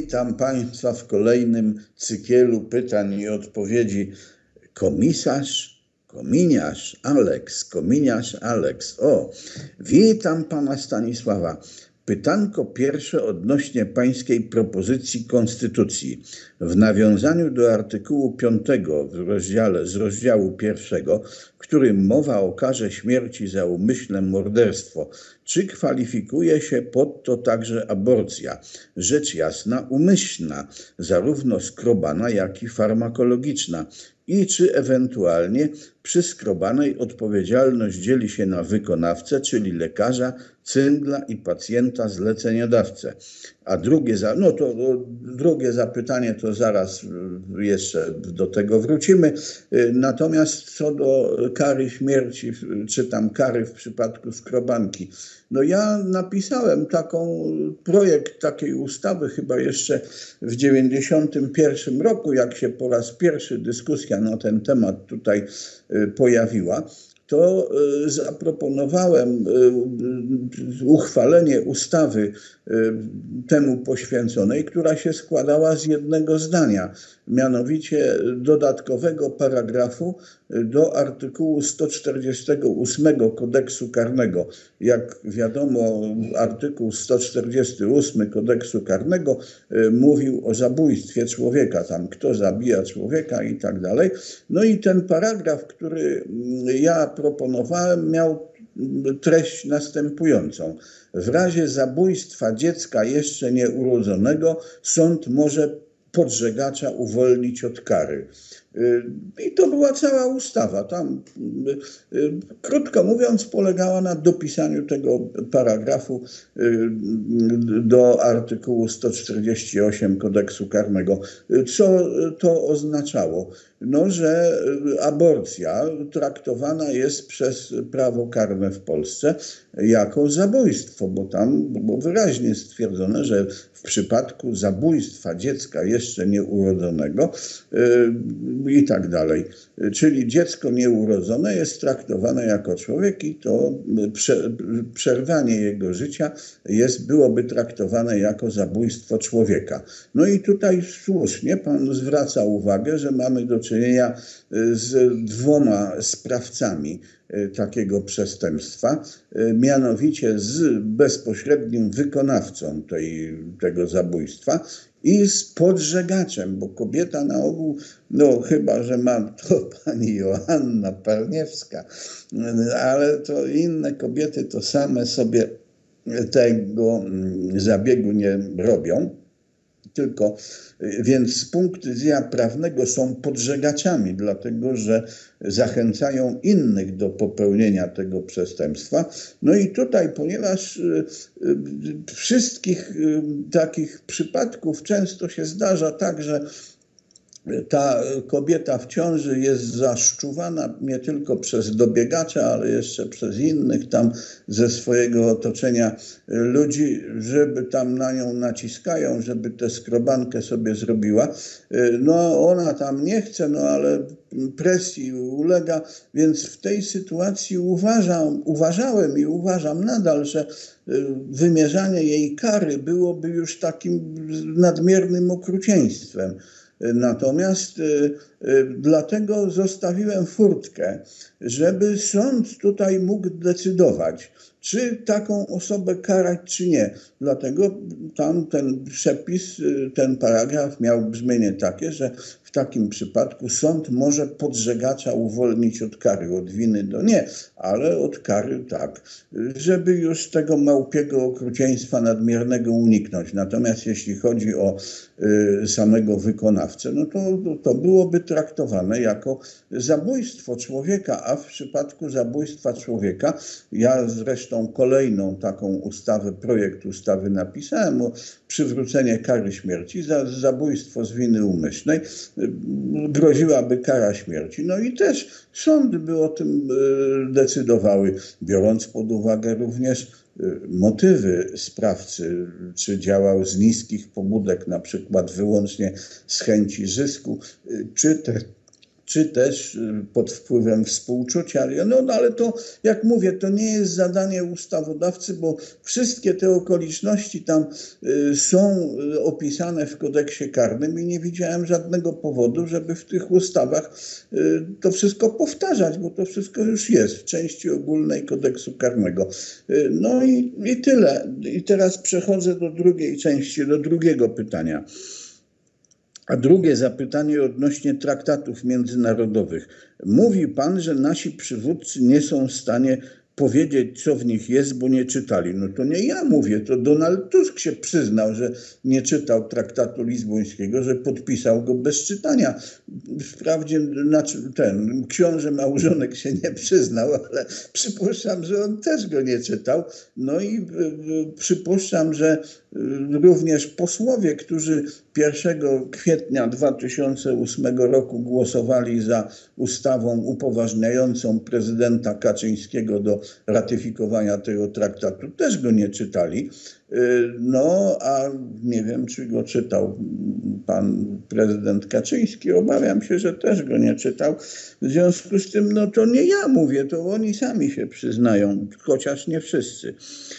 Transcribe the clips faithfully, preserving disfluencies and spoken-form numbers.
Witam Państwa w kolejnym cykielu pytań i odpowiedzi. Komisarz, kominiarz, Aleks, kominiarz, Aleks. O, witam Pana Stanisława. Pytanko pierwsze odnośnie pańskiej propozycji konstytucji. W nawiązaniu do artykułu piątego w rozdziale, z rozdziału pierwszego, w którym mowa o karze śmierci za umyślne morderstwo, czy kwalifikuje się pod to także aborcja? Rzecz jasna umyślna, zarówno skrobana, jak i farmakologiczna. I czy ewentualnie przy skrobanej odpowiedzialność dzieli się na wykonawcę, czyli lekarza, cyngla i pacjenta zleceniodawcę. A drugie, za, no to, to drugie zapytanie to zaraz jeszcze do tego wrócimy. Natomiast co do kary śmierci, czy tam kary w przypadku skrobanki, no ja napisałem taką projekt takiej ustawy chyba jeszcze w dziewięćdziesiątym pierwszym roku, jak się po raz pierwszy dyskusja na ten temat tutaj pojawiła. To zaproponowałem uchwalenie ustawy temu poświęconej, która się składała z jednego zdania, mianowicie dodatkowego paragrafu do artykułu sto czterdziestego ósmego Kodeksu Karnego. Jak wiadomo, artykuł sto czterdziesty ósmy Kodeksu Karnego mówił o zabójstwie człowieka, tam kto zabija człowieka i tak dalej. No i ten paragraf, który ja proponowałem, miał treść następującą. W razie zabójstwa dziecka jeszcze nieurodzonego sąd może podżegacza uwolnić od kary. I to była cała ustawa. Tam, krótko mówiąc, polegała na dopisaniu tego paragrafu do artykułu sto czterdziestego ósmego Kodeksu Karnego. Co to oznaczało? No, że aborcja traktowana jest przez prawo karne w Polsce jako zabójstwo, bo tam było wyraźnie stwierdzone, że w przypadku zabójstwa dziecka jeszcze nieurodzonego yy, i tak dalej. Czyli dziecko nieurodzone jest traktowane jako człowiek i to prze, przerwanie jego życia jest, byłoby traktowane jako zabójstwo człowieka. No i tutaj słusznie pan zwraca uwagę, że mamy do czynienia z dwoma sprawcami takiego przestępstwa, mianowicie z bezpośrednim wykonawcą tej, tego zabójstwa i z podżegaczem, bo kobieta na ogół, no chyba że ma to pani Joanna Parniewska, ale to inne kobiety to same sobie tego zabiegu nie robią. Tylko, więc z punktu widzenia prawnego są podżegaczami, dlatego że zachęcają innych do popełnienia tego przestępstwa. No i tutaj, ponieważ wszystkich takich przypadków często się zdarza tak, że ta kobieta w ciąży jest zaszczuwana nie tylko przez dobiegacza, ale jeszcze przez innych tam ze swojego otoczenia ludzi, żeby tam na nią naciskają, żeby tę skrobankę sobie zrobiła. No ona tam nie chce, no ale presji ulega, więc w tej sytuacji uważam, uważałem i uważam nadal, że wymierzanie jej kary byłoby już takim nadmiernym okrucieństwem. Natomiast y, y, dlatego zostawiłem furtkę, żeby sąd tutaj mógł decydować, czy taką osobę karać, czy nie. Dlatego tam ten przepis, ten paragraf miał brzmienie takie, że w takim przypadku sąd może podżegacza uwolnić od kary, od winy to nie, ale od kary tak, żeby już tego małpiego okrucieństwa nadmiernego uniknąć. Natomiast jeśli chodzi o y, samego wykonawcę, no to, to byłoby traktowane jako zabójstwo człowieka, a w przypadku zabójstwa człowieka, ja zresztą kolejną taką ustawę, projekt ustawy napisałem o przywrócenie kary śmierci za zabójstwo z winy umyślnej, groziłaby kara śmierci. No i też sądy by o tym decydowały, biorąc pod uwagę również motywy sprawcy, czy działał z niskich pobudek, na przykład wyłącznie z chęci zysku, czy te czy też pod wpływem współczucia. No, no ale to, jak mówię, to nie jest zadanie ustawodawcy, bo wszystkie te okoliczności tam są opisane w kodeksie karnym i nie widziałem żadnego powodu, żeby w tych ustawach to wszystko powtarzać, bo to wszystko już jest w części ogólnej kodeksu karnego. No i, i tyle. I teraz przechodzę do drugiej części, do drugiego pytania. A drugie zapytanie odnośnie traktatów międzynarodowych. Mówi pan, że nasi przywódcy nie są w stanie powiedzieć, co w nich jest, bo nie czytali. No to nie ja mówię, to Donald Tusk się przyznał, że nie czytał traktatu lizbońskiego, że podpisał go bez czytania. Wprawdzie ten książę małżonek się nie przyznał, ale przypuszczam, że on też go nie czytał. No i przypuszczam, że również posłowie, którzy pierwszego kwietnia dwa tysiące ósmego roku głosowali za ustawą upoważniającą prezydenta Kaczyńskiego do ratyfikowania tego traktatu, też go nie czytali. No, a nie wiem, czy go czytał pan prezydent Kaczyński. Obawiam się, że też go nie czytał. W związku z tym, no to nie ja mówię, to oni sami się przyznają, chociaż nie wszyscy.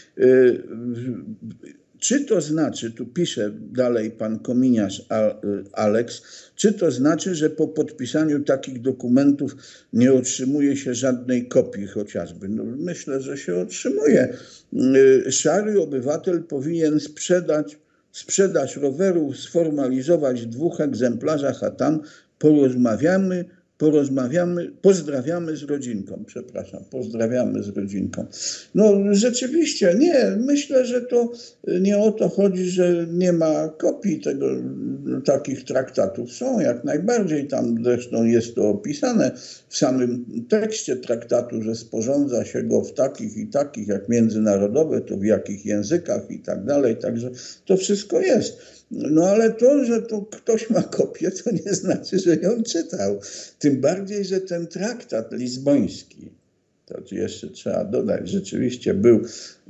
Czy to znaczy, tu pisze dalej pan kominiarz Alex, czy to znaczy, że po podpisaniu takich dokumentów nie otrzymuje się żadnej kopii chociażby? No, myślę, że się otrzymuje. Szary obywatel powinien sprzedać, sprzedaż rowerów sformalizować w dwóch egzemplarzach, a tam porozmawiamy, porozmawiamy, pozdrawiamy z rodzinką, przepraszam, pozdrawiamy z rodzinką. No rzeczywiście, nie, myślę, że to nie o to chodzi, że nie ma kopii tego, takich traktatów. Są jak najbardziej, tam zresztą jest to opisane w samym tekście traktatu, że sporządza się go w takich i takich, jak międzynarodowe, to w jakich językach i tak dalej, także to wszystko jest. No ale to, że to ktoś ma kopię, to nie znaczy, że ją czytał. Tym bardziej, że ten traktat lizboński, to jeszcze trzeba dodać, rzeczywiście był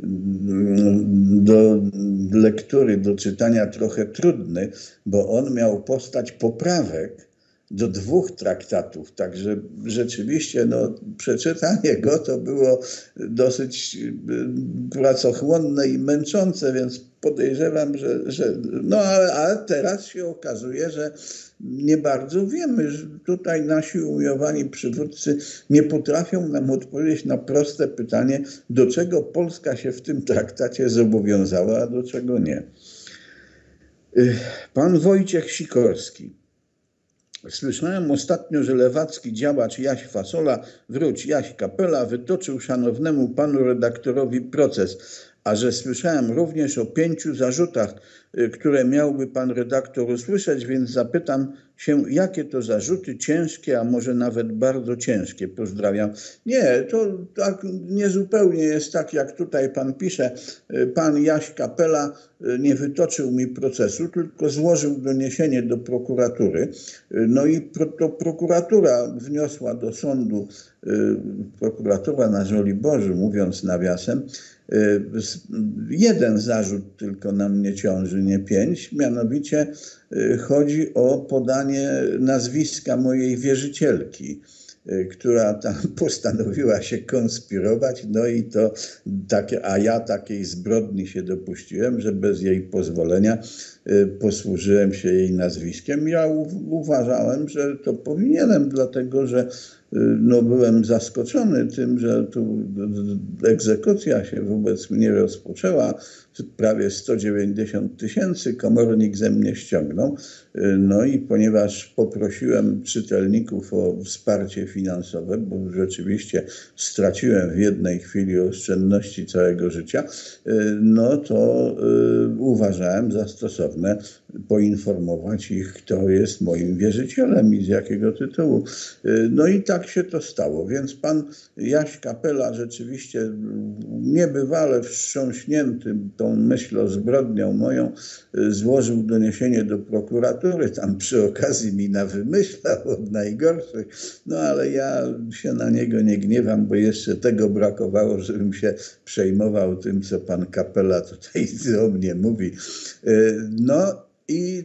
do lektury, do czytania trochę trudny, bo on miał postać poprawek do dwóch traktatów, także rzeczywiście no, przeczytanie go to było dosyć pracochłonne i męczące, więc podejrzewam, że, że no ale, ale teraz się okazuje, że nie bardzo wiemy, że tutaj nasi umiłowani przywódcy nie potrafią nam odpowiedzieć na proste pytanie, do czego Polska się w tym traktacie zobowiązała, a do czego nie. Pan Wojciech Sikorski. Słyszałem ostatnio, że lewacki działacz Jaś Fasola, wróć Jaś Kapela, wytoczył szanownemu panu redaktorowi proces, a że słyszałem również o pięciu zarzutach, które miałby pan redaktor usłyszeć, więc zapytam się, jakie to zarzuty, ciężkie, a może nawet bardzo ciężkie. Pozdrawiam. Nie, to tak niezupełnie jest tak, jak tutaj pan pisze. Pan Jaś Kapela nie wytoczył mi procesu, tylko złożył doniesienie do prokuratury. No i pro, to prokuratura wniosła do sądu, prokuratura na Żoliborzu, mówiąc nawiasem, jeden zarzut tylko na mnie ciąży, nie pięć, mianowicie chodzi o podanie nazwiska mojej wierzycielki, która tam postanowiła się konspirować, no i to takie, a ja takiej zbrodni się dopuściłem, że bez jej pozwolenia posłużyłem się jej nazwiskiem. Ja uważałem, że to powinienem, dlatego że no, byłem zaskoczony tym, że tu egzekucja się wobec mnie rozpoczęła. Prawie sto dziewięćdziesiąt tysięcy komornik ze mnie ściągnął. No i ponieważ poprosiłem czytelników o wsparcie finansowe, bo rzeczywiście straciłem w jednej chwili oszczędności całego życia, no to uważałem za stosowne poinformować ich, kto jest moim wierzycielem i z jakiego tytułu. No i tak się to stało, więc pan Jaś Kapela rzeczywiście niebywale wstrząśnięty tą myślą, zbrodnią moją, złożył doniesienie do prokuratury, tam przy okazji mi nawymyślał od najgorszych, no ale ja się na niego nie gniewam, bo jeszcze tego brakowało, żebym się przejmował tym, co pan Kapela tutaj o mnie mówi. No i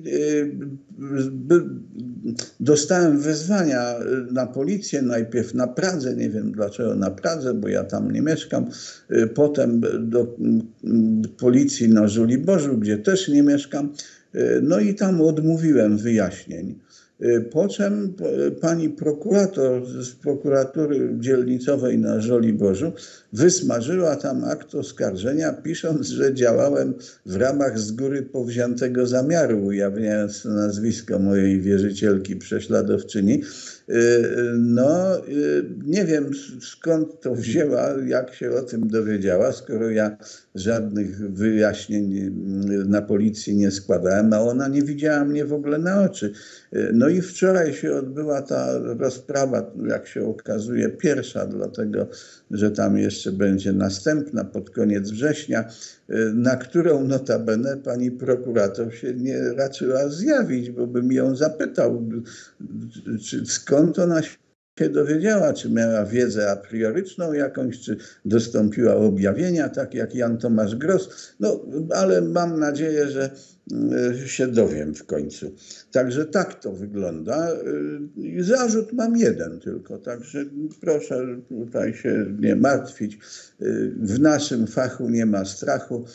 dostałem wezwania na policję, najpierw na Pradze, nie wiem dlaczego na Pradze, bo ja tam nie mieszkam, potem do policji na Żoliborzu, gdzie też nie mieszkam, no i tam odmówiłem wyjaśnień. Po czym pani prokurator z prokuratury dzielnicowej na Żoliborzu wysmażyła tam akt oskarżenia, pisząc, że działałem w ramach z góry powziętego zamiaru, ujawniając nazwisko mojej wierzycielki prześladowczyni. No, nie wiem skąd to wzięła, jak się o tym dowiedziała, skoro ja żadnych wyjaśnień na policji nie składałem, a ona nie widziała mnie w ogóle na oczy. No i wczoraj się odbyła ta rozprawa, jak się okazuje, pierwsza, dlatego że tam jeszcze będzie następna pod koniec września, na którą notabene pani prokurator się nie raczyła zjawić, bo bym ją zapytał, czy, skąd ona się dowiedziała, czy miała wiedzę aprioryczną jakąś, czy dostąpiła objawienia, tak jak Jan Tomasz Gross. No, ale mam nadzieję, że się dowiem w końcu. Także tak to wygląda. Zarzut mam jeden tylko, także proszę tutaj się nie martwić. W naszym fachu nie ma strachu.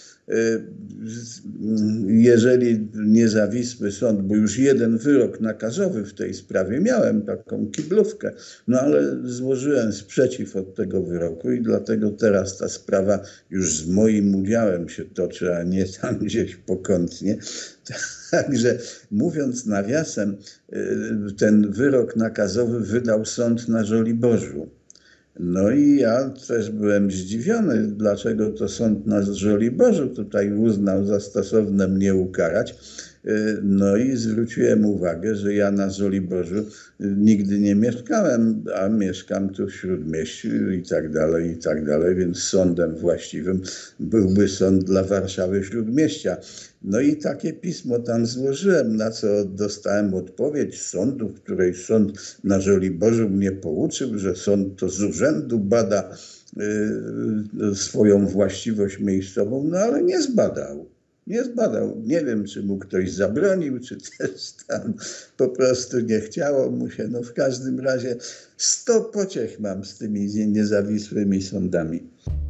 Jeżeli niezawisły sąd, bo już jeden wyrok nakazowy w tej sprawie miałem, taką kiblówkę, no ale złożyłem sprzeciw od tego wyroku i dlatego teraz ta sprawa już z moim udziałem się toczy, a nie tam gdzieś pokątnie. Także mówiąc nawiasem, ten wyrok nakazowy wydał sąd na Żoliborzu. No i ja też byłem zdziwiony, dlaczego to sąd na Żoliborzu tutaj uznał za stosowne mnie ukarać. No i zwróciłem uwagę, że ja na Żoliborzu nigdy nie mieszkałem, a mieszkam tu w Śródmieściu i tak dalej, i tak dalej, więc sądem właściwym byłby sąd dla Warszawy Śródmieścia. No i takie pismo tam złożyłem, na co dostałem odpowiedź z sądu, w której sąd na Żoliborzu mnie pouczył, że sąd to z urzędu bada y, swoją właściwość miejscową, no ale nie zbadał. Nie zbadał. Nie wiem, czy mu ktoś zabronił, czy też tam po prostu nie chciało mu się. No w każdym razie sto pociech mam z tymi niezawisłymi sądami.